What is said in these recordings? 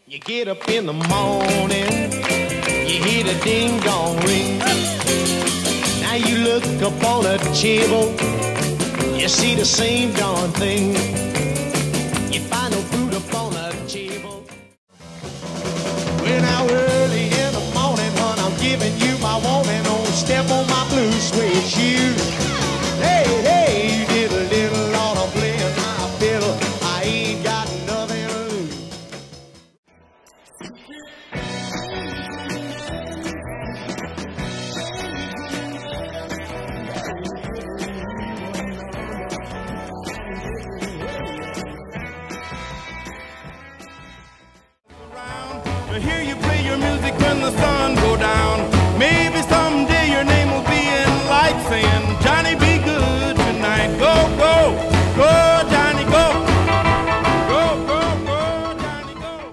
You get up in the morning, you hear the ding-dong ring. Now you look up on a table, you see the same darn thing. You find no food up on a table. Well, now early in the morning, hon, I'm giving you my warning. Don't step on my blue suede shoes. Hey, hey, you did a little on a playing my fiddle. I ain't got nothing to lose. To hear you play your music when the sun go down. Maybe someday your name will be in lights saying, Johnny, be good tonight. Go, go, go, Johnny, go. Go, go, go, Johnny, go.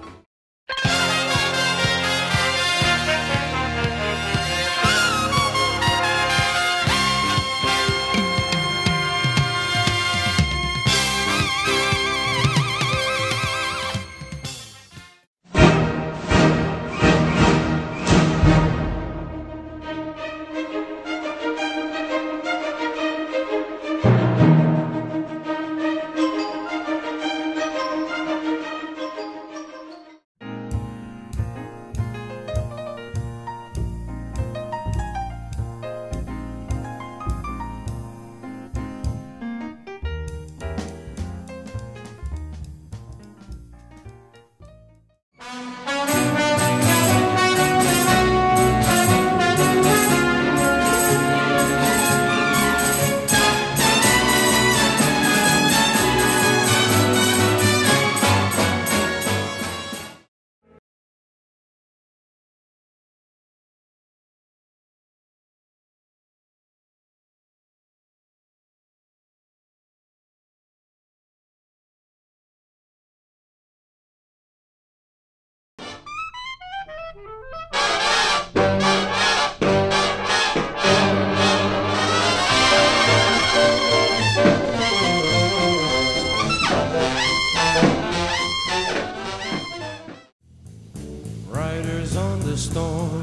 Riders on the storm,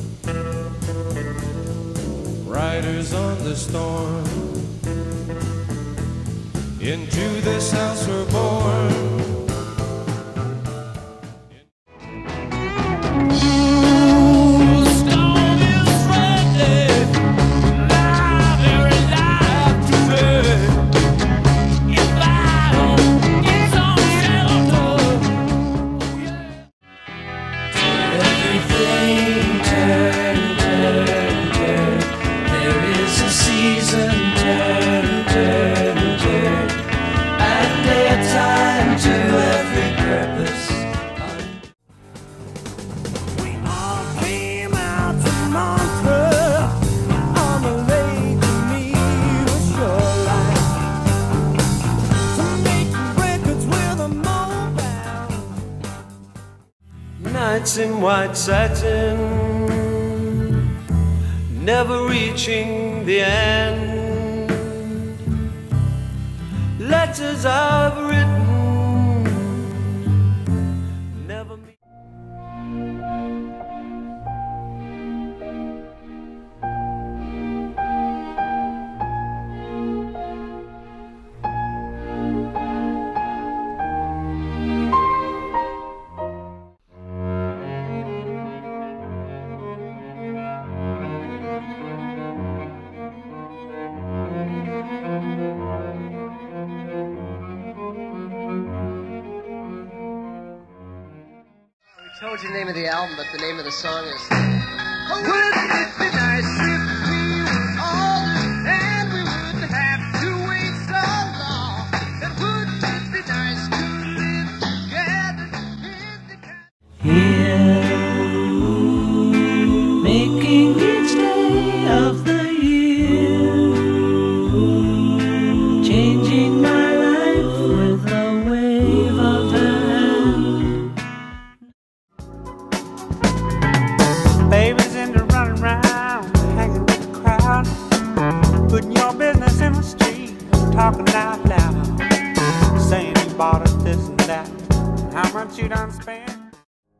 riders on the storm. Into this house we're born. Nights in white satin, never reaching the end. Letters I've written, never meet. I told you the name of the album, but the name of the song is Wouldn't it be nice if we were older and we wouldn't have to wait so long? And wouldn't it be nice to live together in the Here, making each day of the year, changing my life with a wave of the hand. Babies into running around, hanging with the crowd, putting your business in the street, talking out loud, saying you bought us this and that, and how much you done spent.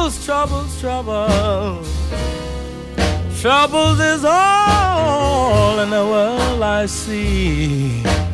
Troubles, troubles, troubles. Troubles is all in the world I see.